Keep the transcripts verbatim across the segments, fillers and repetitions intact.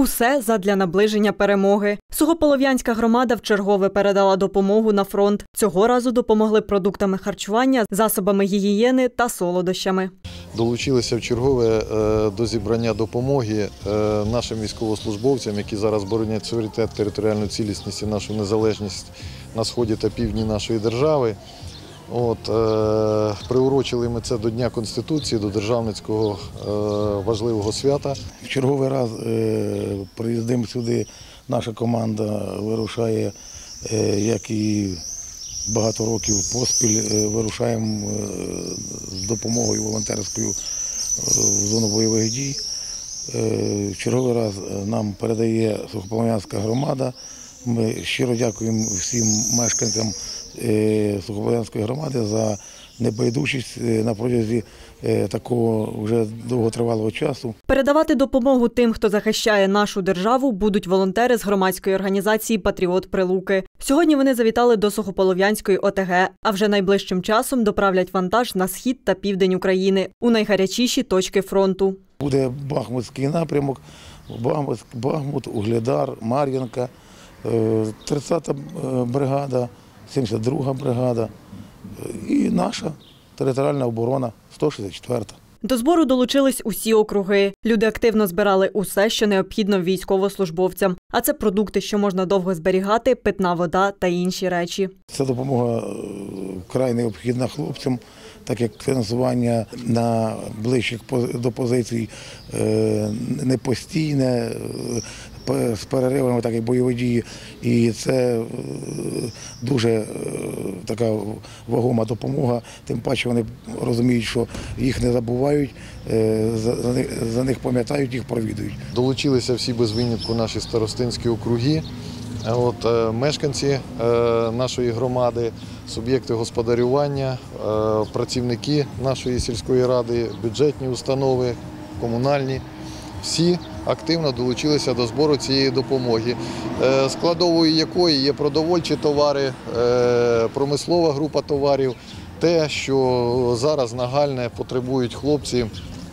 Усе задля наближення перемоги. Сухополов'янська громада вчергове передала допомогу на фронт. Цього разу допомогли продуктами харчування, засобами гігієни та солодощами. Долучилися вчергове до зібрання допомоги нашим військовослужбовцям, які зараз боронять суверенітет, територіальну цілісність і нашу незалежність на сході та півдні нашої держави. От, е, приурочили ми це до Дня Конституції, до державницького е, важливого свята. В черговий раз е, приїздимо сюди, наша команда вирушає, е, як і багато років поспіль, е, вирушаємо е, з допомогою волонтерською е, в зону бойових дій. Е, в черговий раз нам передає Сухополов'янська громада. Ми щиро дякуємо всім мешканцям Сухополов'янської громади за небайдужість на протязі такого вже довготривалого часу. Передавати допомогу тим, хто захищає нашу державу, будуть волонтери з громадської організації «Патріот Прилуки». Сьогодні вони завітали до Сухополов'янської О Те Ге, а вже найближчим часом доправлять вантаж на схід та південь України, у найгарячіші точки фронту. Буде Бахмутський напрямок, Бахмут, Угледар, Мар'їнка, тридцята бригада, сімдесят друга бригада і наша територіальна оборона сто шістдесят четверта. До збору долучились усі округи. Люди активно збирали усе, що необхідно військовослужбовцям. А це продукти, що можна довго зберігати, питна вода та інші речі. Ця допомога вкрай необхідна хлопцям, так як фінансування на ближчих до позицій не постійне, з переривами, так і бойові дії. І це дуже така вагома допомога, тим паче вони розуміють, що їх не забувають, за них пам'ятають, їх провідують. Долучилися всі без винятку наші старостинські округи, от, мешканці нашої громади, суб'єкти господарювання, працівники нашої сільської ради, бюджетні установи, комунальні. Всі активно долучилися до збору цієї допомоги, складовою якої є продовольчі товари, промислова група товарів, те, що зараз нагальне потребують хлопці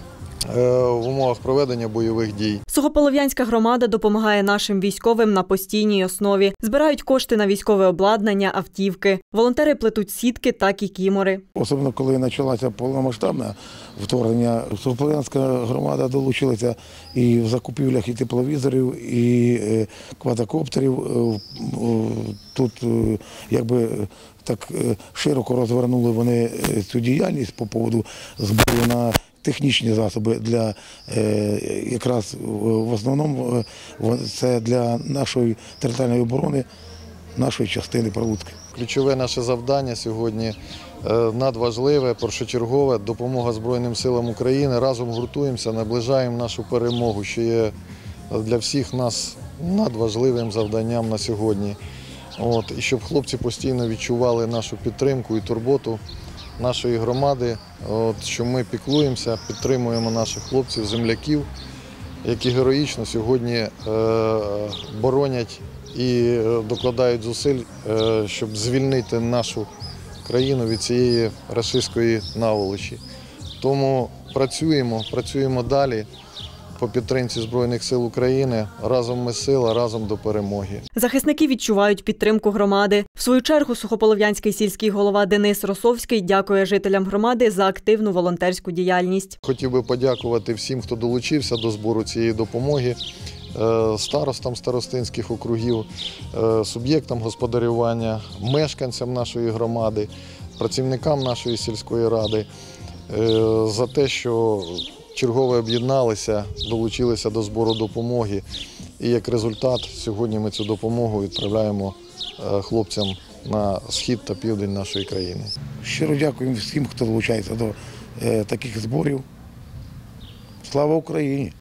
в умовах проведення бойових дій. Сухополов'янська громада допомагає нашим військовим на постійній основі. Збирають кошти на військове обладнання, автівки. Волонтери плетуть сітки та кікімори. Особливо, коли почалося повномасштабне вторгнення, Сухополов'янська громада долучилася і в закупівлях і тепловізорів, і квадрокоптерів. Тут якби так широко розвернули вони цю діяльність по поводу збору на технічні засоби для, якраз в основному це для нашої територіальної оборони, нашої частини Прилуцьки. Ключове наше завдання сьогодні надважливе, першочергове – допомога Збройним силам України. Разом гуртуємося, наближаємо нашу перемогу, що є для всіх нас надважливим завданням на сьогодні. От, і щоб хлопці постійно відчували нашу підтримку і турботу нашої громади, от, що ми піклуємося, підтримуємо наших хлопців, земляків, які героїчно сьогодні е, боронять і докладають зусиль, е, щоб звільнити нашу країну від цієї рашистської наволочі. Тому працюємо, працюємо далі по підтримці Збройних сил України. Разом ми сила, разом до перемоги. Захисники відчувають підтримку громади. В свою чергу Сухополов'янський сільський голова Денис Росовський дякує жителям громади за активну волонтерську діяльність. Хотів би подякувати всім, хто долучився до збору цієї допомоги, старостам старостинських округів, суб'єктам господарювання, мешканцям нашої громади, працівникам нашої сільської ради за те, що чергове об'єдналися, долучилися до збору допомоги. І як результат, сьогодні ми цю допомогу відправляємо хлопцям на схід та південь нашої країни. Щиро дякуємо всім, хто долучається до таких зборів. Слава Україні!